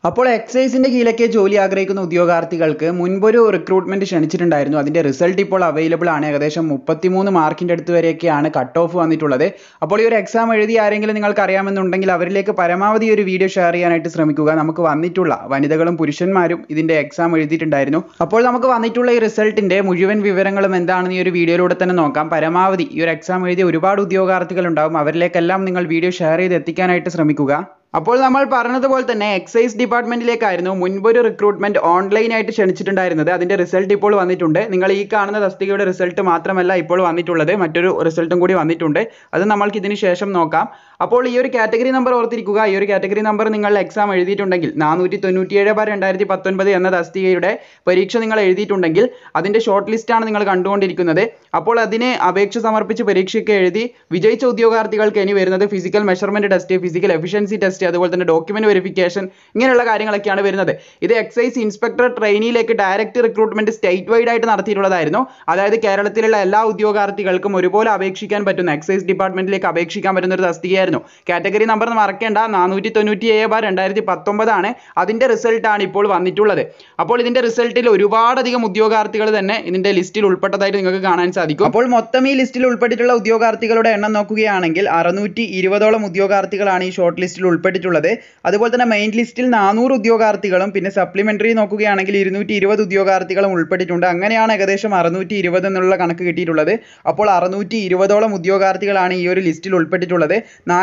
അപ്പോൾ എക്സൈസിന്റെ കീഴിലൊക്കെ ജോലി ആഗ്രഹിക്കുന്ന ഉദ്യോഗാർത്ഥികൾക്ക് മുൻപൊരു റിക്രൂട്ട്മെന്റ് ക്ഷണിച്ചിട്ടുണ്ടായിരുന്നു. അതിന്റെ റിസൾട്ട് ഇപ്പോൾ അവൈലബിൾ ആണ്. ഏകദേശം 33 മാർക്കിന്റെ അടുത്ത് വരെയൊക്കെയാണ് കട്ട് ഓഫ് വന്നിട്ടുള്ളത്. അപ്പോൾ ഈ ഒരു എക്സാം എഴുതി ആരെങ്കിലും നിങ്ങൾക്ക് അറിയാമെന്നുണ്ടെങ്കിൽ അവരിലേക്ക് പരമാവധി ഒരു വീഡിയോ ഷെയർ ചെയ്യാനായിട്ട് ശ്രമിക്കുക. നമുക്ക് വന്നിട്ടുള്ള വനിതകളും പുരുഷന്മാരും ഇതിന്റെ എക്സാം എഴുതിയിട്ടുണ്ടായിരുന്നു. അപ്പോൾ നമുക്ക് വന്നിട്ടുള്ള ഈ റിസൾട്ടിന്റെ മുഴുവൻ വിവരങ്ങളും എന്താണെന്ന് ഈ ഒരു വീഡിയോയിലൂടെ തന്നെ നോക്കാം. പരമാവധി ഈ ഒരു എക്സാം എഴുതിയ ഒരുപാട് ഉദ്യോഗാർത്ഥികൾ ഉണ്ടാവും. അവരിലേക്കെല്ലാം നിങ്ങൾ വീഡിയോ ഷെയർ ചെയ്ത് എത്തിക്കാനായിട്ട് ശ്രമിക്കുക. അപ്പോൾ നമ്മൾ പറഞ്ഞതുപോലെ തന്നെ എക്സൈസ് ഡിപ്പാർട്ട്മെന്റിലേക്കായിരുന്നു മുൻപൊരു റിക്രൂട്ട്മെന്റ് ഓൺലൈനായിട്ട് ക്ഷണിച്ചിട്ടുണ്ടായിരുന്നത്. അതിന്റെ റിസൾട്ട് ഇപ്പോൾ വന്നിട്ടുണ്ട്. നിങ്ങൾ ഈ കാണുന്ന തസ്തികയുടെ റിസൾട്ട് മാത്രമല്ല ഇപ്പോൾ വന്നിട്ടുള്ളത്, മറ്റൊരു റിസൾട്ടും കൂടി വന്നിട്ടുണ്ട്. അത് നമ്മൾക്ക് ഇതിന് ശേഷം നോക്കാം. അപ്പോൾ ഈ ഒരു കാറ്റഗറി നമ്പർ ഓർത്തിരിക്കുക. ഈ ഒരു കാറ്റഗറി നമ്പർ നിങ്ങൾ എക്സാം എഴുതിയിട്ടുണ്ടെങ്കിൽ 497/2019 എന്ന തസ്തികയുടെ പരീക്ഷ നിങ്ങൾ എഴുതിയിട്ടുണ്ടെങ്കിൽ അതിന്റെ ഷോർട്ട് ലിസ്റ്റ് ആണ് നിങ്ങൾ കണ്ടുകൊണ്ടിരിക്കുന്നത്. അപ്പോൾ അതിന് അപേക്ഷ സമർപ്പിച്ച് പരീക്ഷയ്ക്ക് എഴുതി വിജയിച്ച ഉദ്യോഗാർത്ഥികൾക്ക് ഇനി വരുന്നത് physical measurement test, physical efficiency test, അതുപോലെ തന്നെ ഡോക്യുമെന്റ് വെരിഫിക്കേഷൻ, ഇങ്ങനെയുള്ള കാര്യങ്ങളൊക്കെയാണ് വരുന്നത്. ഇത് എക്സൈസ് ഇൻസ്പെക്ടർ ട്രെയിനിയിലേക്ക് ഡയറക്റ്റ് റിക്രൂട്ട്മെന്റ് സ്റ്റേറ്റ് വൈഡ് ആയിട്ട് നടത്തിയിട്ടുള്ളതായിരുന്നു. അതായത് കേരളത്തിലുള്ള എല്ലാ ഉദ്യോഗാർത്ഥികൾക്കും ഒരുപോലെ അപേക്ഷിക്കാൻ പറ്റുന്ന, എക്സൈസ് ഡിപ്പാർട്ട്മെന്റിലേക്ക് അപേക്ഷിക്കാൻ പറ്റുന്ന ഒരു തസ്തികയായിരുന്നു. കാറ്റഗറി നമ്പർ മറക്കേണ്ട, 497/2019 ആണ്. അതിന്റെ റിസൾട്ട് ആണ് ഇപ്പോൾ വന്നിട്ടുള്ളത്. അപ്പോൾ ഇതിന്റെ റിസൾട്ടിൽ ഒരുപാടധികം ഉദ്യോഗാർത്ഥികൾ തന്നെ ഇതിന്റെ ലിസ്റ്റിൽ ഉൾപ്പെട്ടതായിട്ട് നിങ്ങൾക്ക് കാണാൻ സാധിക്കും. അപ്പോൾ മൊത്തം ഈ ലിസ്റ്റിൽ ഉൾപ്പെട്ടിട്ടുള്ള ഉദ്യോഗാർത്ഥികളുടെ എണ്ണം നോക്കുകയാണെങ്കിൽ 620ഓളം ഉദ്യോഗാർത്ഥികളാണ് ഈ ഷോർട്ട് ലിസ്റ്റിൽ ഉൾപ്പെട്ടിട്ടുള്ളത്. അതുപോലെ തന്നെ മെയിൻ ലിസ്റ്റിൽ 400 ഉദ്യോഗാർത്ഥികളും പിന്നെ സപ്ലിമെന്ററി നോക്കുകയാണെങ്കിൽ 220 ഉദ്യോഗാർത്ഥികളും ഉൾപ്പെട്ടിട്ടുണ്ട്. അങ്ങനെയാണ് ഏകദേശം 620 എന്നുള്ള കണക്ക് കിട്ടിയിട്ടുള്ളത്. അപ്പോൾ 620ഓളം ഉദ്യോഗാർത്ഥികളാണ് ഈ ഒരു ലിസ്റ്റിൽ ഉൾപ്പെട്ടിട്ടുള്ളത്.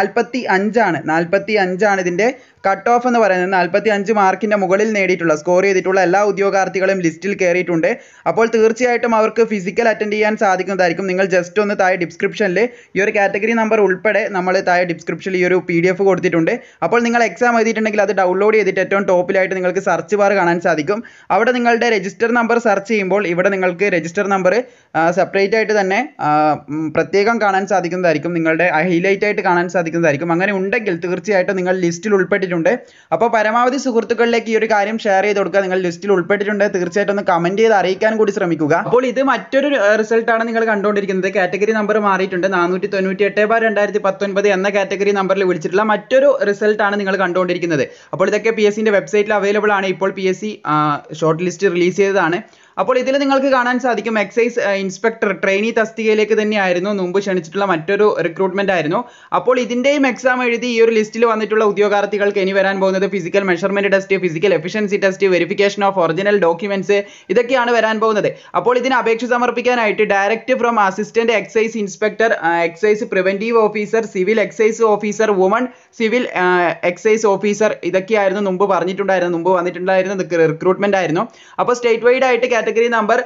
45 ആണ് ഇതിന്റെ കട്ട് ഓഫ് എന്ന് പറയുന്നത്. 45 മാർക്കിന്റെ മുകളിൽ നേടിയിട്ടുള്ള, സ്കോർ ചെയ്തിട്ടുള്ള എല്ലാ ഉദ്യോഗാർത്ഥികളും ലിസ്റ്റിൽ കയറിയിട്ടുണ്ട്. അപ്പോൾ തീർച്ചയായിട്ടും അവർക്ക് ഫിസിക്കൽ അറ്റൻഡ് ചെയ്യാൻ സാധിക്കുന്നതായിരിക്കും. നിങ്ങൾ ജസ്റ്റ് ഒന്ന് താഴെ ഡിസ്ക്രിപ്ഷനിൽ ഈ ഒരു കാറ്റഗറി നമ്പർ ഉൾപ്പെടെ നമ്മൾ താഴെ ഡിസ്ക്രിപ്ഷനിൽ ഈ ഒരു PDF കൊടുത്തിട്ടുണ്ട്. അപ്പോൾ നിങ്ങൾ എക്സാം എഴുതിയിട്ടുണ്ടെങ്കിൽ അത് ഡൗൺലോഡ് ചെയ്തിട്ട് ഏറ്റവും ടോപ്പിലായിട്ട് നിങ്ങൾക്ക് സെർച്ച് ബാർ കാണാൻ സാധിക്കും. അവിടെ നിങ്ങളുടെ രജിസ്റ്റർ നമ്പർ സെർച്ച് ചെയ്യുമ്പോൾ ഇവിടെ നിങ്ങൾക്ക് രജിസ്റ്റർ നമ്പർ സെപ്പറേറ്റ് ആയിട്ട് തന്നെ പ്രത്യേകം കാണാൻ സാധിക്കുന്നതായിരിക്കും. നിങ്ങളുടെ ഹൈലൈറ്റ് ആയിട്ട് കാണാൻ സാധിക്കുന്നതായിരിക്കും. അങ്ങനെ ഉണ്ടെങ്കിൽ തീർച്ചയായിട്ടും നിങ്ങൾ ലിസ്റ്റിൽ ഉൾപ്പെട്ടിട്ടുണ്ട്. അപ്പോൾ പരമാവധി സുഹൃത്തുക്കളിലേക്ക് ഈ ഒരു കാര്യം ഷെയർ ചെയ്ത് കൊടുക്കുക. നിങ്ങൾ ലിസ്റ്റിൽ ഉൾപ്പെട്ടിട്ടുണ്ട് തീർച്ചയായിട്ടും ഒന്ന് കമന്റ് ചെയ്ത് അറിയിക്കാൻ കൂടി ശ്രമിക്കുക. അപ്പോൾ ഇത് മറ്റൊരു റിസൾട്ട് ആണ് നിങ്ങൾ കണ്ടുകൊണ്ടിരിക്കുന്നത്. കാറ്റഗറി നമ്പർ മാറിയിട്ടുണ്ട്. 498/2019 എന്ന കാറ്റഗറി നമ്പറിൽ വിളിച്ചിട്ടുള്ള മറ്റൊരു റിസൾട്ട് ആണ് നിങ്ങൾ കണ്ടുകൊണ്ടിരിക്കുന്നത്. അപ്പോൾ ഇതൊക്കെ PSCന്റെ വെബ്സൈറ്റിൽ അവൈലബിൾ ആണ്. ഇപ്പോൾ PSC ഷോർട്ട് ലിസ്റ്റ് റിലീസ് ചെയ്തതാണ്. അപ്പോൾ ഇതിൽ നിങ്ങൾക്ക് കാണാൻ സാധിക്കും എക്സൈസ് ഇൻസ്പെക്ടർ ട്രെയിനി തസ്തികയിലേക്ക് തന്നെയായിരുന്നു മുമ്പ് ക്ഷണിച്ചിട്ടുള്ള മറ്റൊരു റിക്രൂട്ട്മെന്റ് ആയിരുന്നു. അപ്പോൾ ഇതിന്റെയും എക്സാം എഴുതി ഈ ഒരു ലിസ്റ്റിൽ വന്നിട്ടുള്ള ഉദ്യോഗാർത്ഥികൾക്ക് ഇനി വരാൻ പോകുന്നത് physical measurement test, physical efficiency test, verification of original documents, ഇതൊക്കെയാണ് വരാൻ പോകുന്നത്. അപ്പോൾ ഇതിന് അപേക്ഷ സമർപ്പിക്കാനായിട്ട് direct from assistant excise inspector, excise preventive officer, civil excise officer, woman civil excise officer, ഇതൊക്കെയായിരുന്നു മുമ്പ് വന്നിട്ടുണ്ടായിരുന്ന റിക്രൂട്ട്മെന്റ് ആയിരുന്നു. അപ്പോൾ സ്റ്റേറ്റ് വൈഡ് ആയിട്ട് കാറ്റഗറി നമ്പർ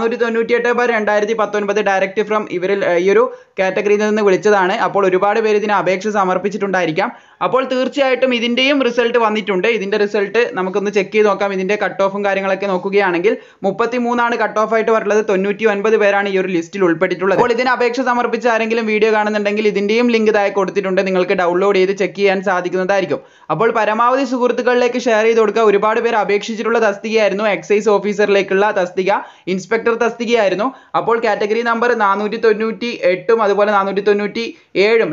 498/2019 ഡയറക്റ്റ് ഫ്രം ഇവരിൽ ഈ ഒരു കാറ്റഗറിയിൽ നിന്ന് വിളിച്ചതാണ്. അപ്പോൾ ഒരുപാട് പേര് ഇതിന് അപേക്ഷ സമർപ്പിച്ചിട്ടുണ്ടായിരിക്കാം. അപ്പോൾ തീർച്ചയായിട്ടും ഇതിന്റെയും റിസൾട്ട് വന്നിട്ടുണ്ട്. ഇതിന്റെ റിസൾട്ട് നമുക്കൊന്ന് ചെക്ക് ചെയ്ത് നോക്കാം. ഇതിന്റെ കട്ട് ഓഫും കാര്യങ്ങളൊക്കെ നോക്കുകയാണെങ്കിൽ 33 ആണ് കട്ട് ഓഫ് ആയിട്ട് വരുന്നത്. 99 പേരാണ് ഈ ഒരു ലിസ്റ്റിൽ ഉൾപ്പെട്ടിട്ടുള്ളത്. അപ്പോൾ ഇതിന് അപേക്ഷ സമർപ്പിച്ച ആരെങ്കിലും വീഡിയോ കാണുന്നുണ്ടെങ്കിൽ ഇതിന്റെയും ലിങ്ക് താഴെ കൊടുത്തിട്ടുണ്ട്. നിങ്ങൾക്ക് ഡൗൺലോഡ് ചെയ്ത് ചെക്ക് ചെയ്യാൻ സാധിക്കുന്നതായിരിക്കും. അപ്പോൾ പരമാവധി സുഹൃത്തുക്കളിലേക്ക് ഷെയർ ചെയ്ത് കൊടുക്കുക. ഒരുപാട് പേര് അപേക്ഷിച്ചിട്ടുള്ള തസ്തികയായിരുന്നു. എക്സൈസ് ഓഫീസറിലേക്കുള്ള തസ്തിക, ഇൻസ്പെക്ടർ തസ്തികയായിരുന്നു. അപ്പോൾ കാറ്റഗറി നമ്പർ 498 അതുപോലെ 497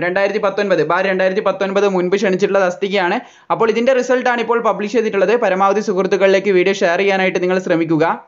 2019 മുൻപ് ക്ഷണിച്ചിട്ടുള്ള തസ്തികയാണ്. അപ്പോൾ ഇതിന്റെ റിസൾട്ട് ആണ് ഇപ്പോൾ പബ്ലിഷ് ചെയ്തിട്ടുള്ളത്. പരമാവധി സുഹൃത്തുക്കളിലേക്ക് വീഡിയോ ഷെയർ ചെയ്യാനായിട്ട് നിങ്ങൾ ശ്രമിക്കുക.